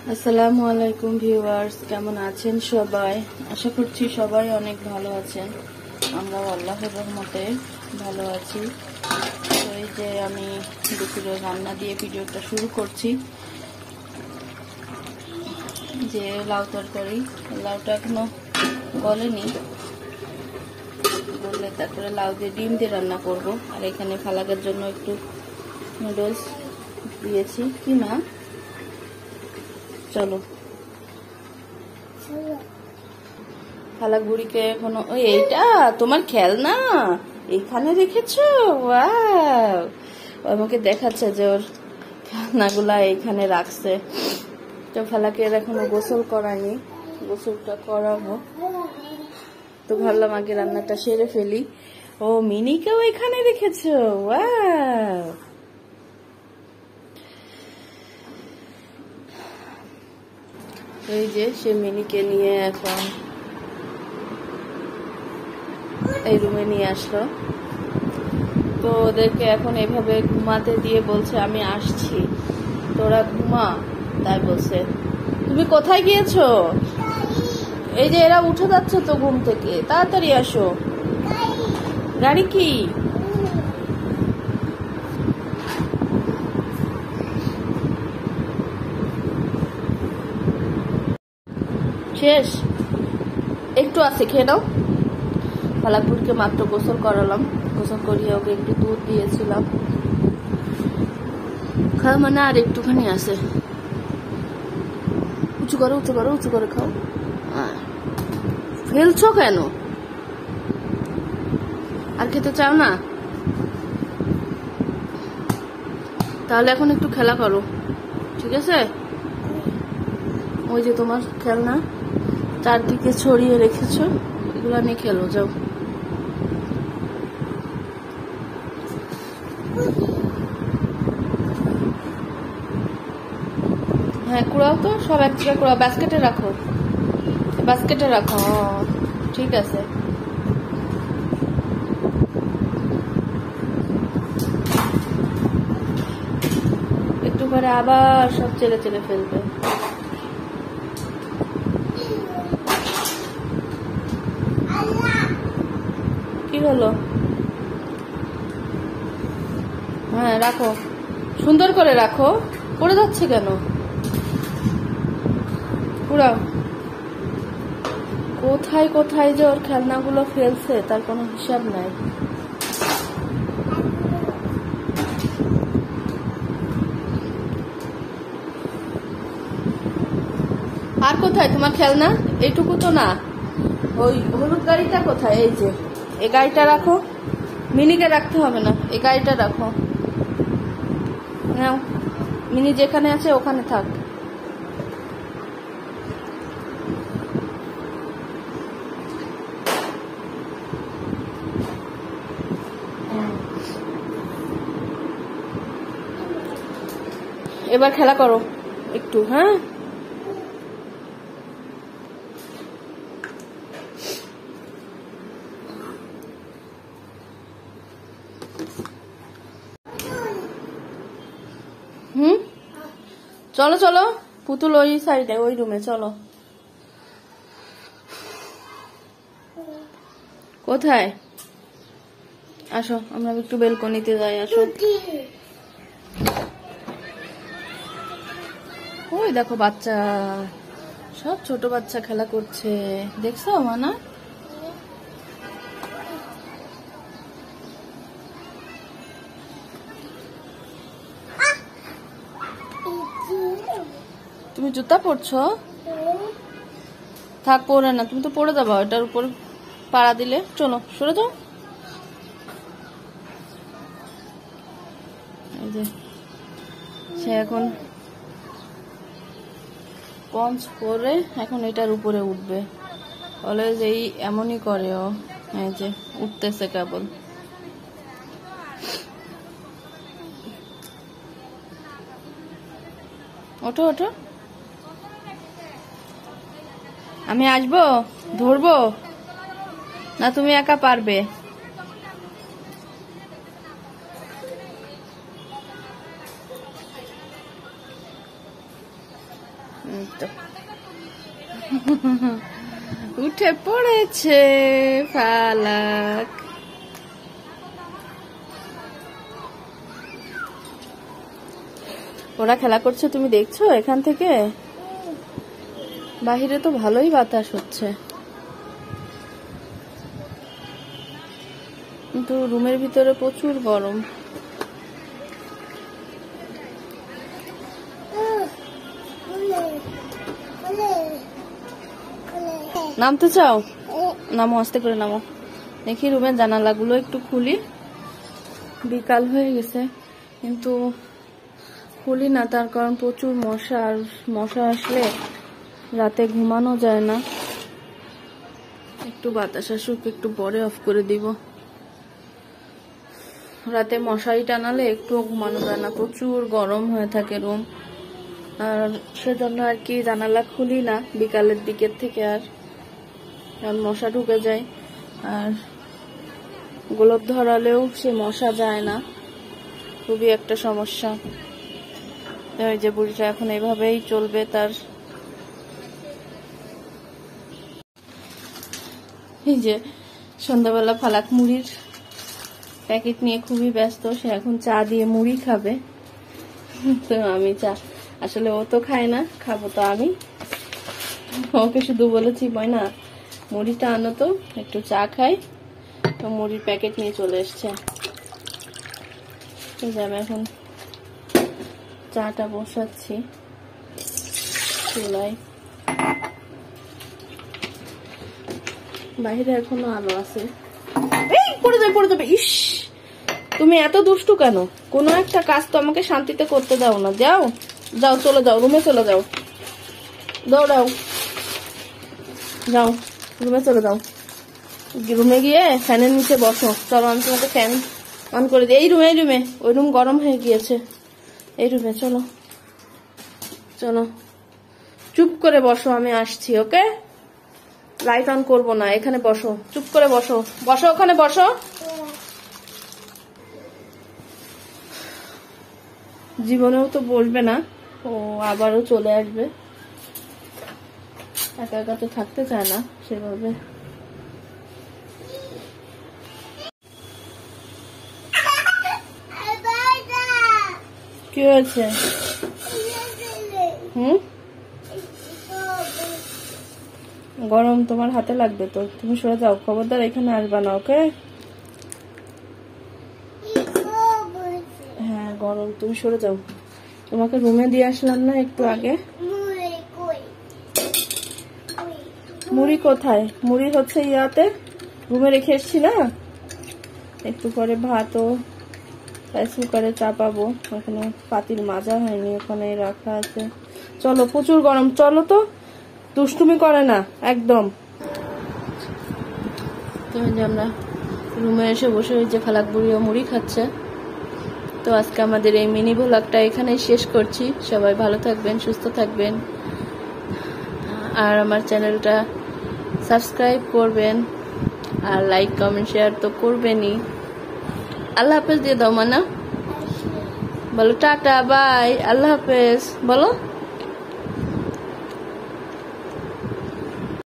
আসসালামু আলাইকুম ভিউয়ার্স, কেমন আছেন সবাই? আশা করছি সবাই অনেক ভালো আছেন। আমরা আল্লাহর রহমতে ভালো আছি। তো এই যে আমি দুপুরে রান্না দিয়ে ভিডিওটা শুরু করছি। যে লাউ তরকারি, লাউটা এখনো বলেনি, বললে তারপরে লাউ দিয়ে ডিম দিয়ে রান্না করব। আর এখানে ফালাকের জন্য একটু নুডলস দিয়েছি। কি না, চলো ফালাক বুড়িকে এখনো এইটা তোমার খেলনা এইখানে রেখেছো? ওয়াও, আমাকে দেখাচ্ছে যে ওর খেলনাগুলা এইখানে রাখছে। তো ফালাকের এখনো গোসল করায়নি, গোসলটা করাবো। তো ভাবলাম আগে রান্নাটা সেরে ফেলি। ও, মিনিকেও এখানে রেখেছো? ওয়াও, এই যে সে মিনিকে নিয়ে এখন এই রুমে নিয়ে আসলো। তো ওদেরকে এখন এভাবে ঘুমাতে দিয়ে বলছে আমি আসছি, তোরা ঘুমা। তাই বলছে তুমি কোথায় গিয়েছো? এই যে এরা উঠে যাচ্ছে তো ঘুম থেকে, তাড়াতাড়ি আসো। গাড়ি কি? শেষ? একটু আছে, খেয়ে নাও। ফালাকপুরকে মাত্র গোসল করালাম, গোসল করিয়ে ওকে একটু দুধ দিয়েছিলাম। খাওয়া মানে আর একটুখানি আছে। উঁচু করো, উঁচু করো, উঁচু করে খাও। ফেলছো কেন? আর খেতে চাও না? তাহলে এখন একটু খেলা করো, ঠিক আছে? ওই যে তোমার খেলনা চারদিকে ছড়িয়ে রেখেছো, এগুলো নিয়ে খেলো, যাও। হ্যাঁ, কুড়াও তো, সব এক জায়গায় কুড়াও। বাস্কেটে রাখো, বাস্কেটে রাখো। ঠিক আছে। একটু পরে আবার সব চেলে চেলে ফেলবে। কি হলো? হ্যাঁ, রাখো, সুন্দর করে রাখো। পড়ে যাচ্ছে কেন? পুরাও। কোথায় কোথায় যে ওর খেলনাগুলো ফেলছে তার কোনো হিসাব নাই। আর কোথায় তোমার খেলনা? এইটুকু তো না। ওই হলুদ গাড়িটা কোথায়? এই যে এই গাড়িটা রাখো। মিনিকে রাখতে হবে না, এই গাড়িটা রাখো। নাও, মিনি যেখানে আছে ওখানে থাক। এবার খেলা করো একটু, হ্যাঁ? চলো চলো, পুতুল ওই সাইডে, ওই রুমে চলো। কোথায়? আসো, আমরা একটু বেলকনিতে যাই, আসো। ওই দেখো বাচ্চা, সব ছোট বাচ্চা খেলা করছে, দেখছো মানা? তুমি জুতা পরছো? থাক, পরে না, তুমি তো পরে যাবা, ওটার উপর পাড়া দিলে। চলো সরে যাও। এই যে সে এখন পঞ্চ করে এখন এটার উপরে উঠবে। অলওয়েজ এই এমনই করে ও। এই যে উঠতেছে কেবল। ওঠো ওঠো, আমি আসবো, ধরবো না? তুমি একা পারবে? এই তো। উঠে পড়েছে ফালাক। ওরা খেলা করছে, তুমি দেখছো এখান থেকে? বাহিরে তো ভালোই বাতাস হচ্ছে, কিন্তু রুমের ভিতরে প্রচুর গরম। নামতে চাও? নামো, আস্তে করে নামো। দেখি রুমের জানালাগুলো একটু খুলি। বিকাল হয়ে গেছে কিন্তু খুলি না, তার কারণ প্রচুর মশা, আর মশা আসলে রাতে ঘুমানো যায় না। একটু বাতাস আসুক, একটু পরে অফ করে দিব। রাতে মশারি টানালে একটুও ঘুমানো যায় না, প্রচুর গরম হয়ে থাকে রুম। আর সেজন্য আর কি জানালা খুলি না বিকালের দিকের থেকে, আর কারণ মশা ঢুকে যায়। আর গোলপ ধরালেও সে মশা যায় না, খুবই একটা সমস্যা। ওই যে বুড়িটা এখন এভাবেই চলবে তার। এই যে সন্ধ্যাবেলা ফালাক মুড়ির প্যাকেট নিয়ে খুবই ব্যস্ত, সে এখন চা দিয়ে মুড়ি খাবে। তো আমি চা, আসলে ও তো খায় না, খাবো তো আমি। ওকে শুধু বলেছি ময়না মুড়িটা আনো তো, একটু চা খাই। তো মুড়ির প্যাকেট নিয়ে চলে এসছে। আমি এখন চাটা বসাচ্ছি চুলায়। বাইরে এখনো আলো আছে। এই পড়ে যাবে। ইস, তুমি এত দুষ্টু কেন? কোনো একটা কাজ তো আমাকে শান্তিতে করতে দাও না। যাও যাও, চলে যাও, রুমে চলে যাও। দৌড়াও, যাও রুমে চলে যাও। রুমে গিয়ে ফ্যানের নিচে বসো। চলো আমি তোমাকে ফ্যান অন করে দিই। এই রুমে, ওই রুম গরম হয়ে গিয়েছে। এই রুমে চলো, চলো চুপ করে বসো, আমি আসছি। ওকে, লাইট অন করবো না, এখানে বসো, চুপ করে বসো। ওখানে বসো। জীবনেও তো বসবে না, ও আবারও চলে আসবে। একা একা তো থাকতে চায় না সেভাবে। কি হয়েছে? গরম তোমার হাতে লাগবে তো, তুমি সরে যাও, খবরদার এখানে আসবা না। ওকে, হ্যাঁ গরম, তুমি সরে যাও। তোমাকে রুমে দিয়ে আসলাম না একটু আগে? মুড়ি কোথায়? মুড়ি হচ্ছে ইয়াতে রুমে রেখে এসছি না। একটু পরে ভাতও রাইস কুকারে চাপাবো, এখনো পাতিল মাজা হয়নি, ওখানে রাখা আছে। চলো, প্রচুর গরম, চলো তো। দুষ্টুমি করে না একদম। তুমি যে আমরা রুমে এসে বসে ওই যে ফালাক বুড়িও মুড়ি খাচ্ছে। তো আজকে আমাদের এই মিনি ভ্লগটা এখানেই শেষ করছি। সবাই ভালো থাকবেন, সুস্থ থাকবেন, আর আমার চ্যানেলটা সাবস্ক্রাইব করবেন, আর লাইক কমেন্ট শেয়ার তো করবেনই। আল্লাহ হাফেজ দিয়ে দাও মানা, বলো টাটা বাই, আল্লাহ হাফেজ বলো।